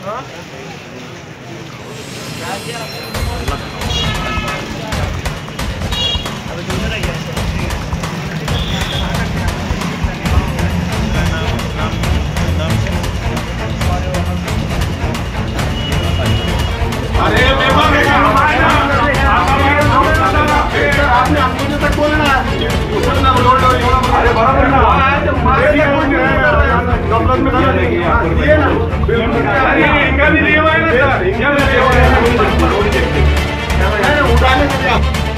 इनका भी लिया हुआ है ना सर, इनका भी लिया हुआ है।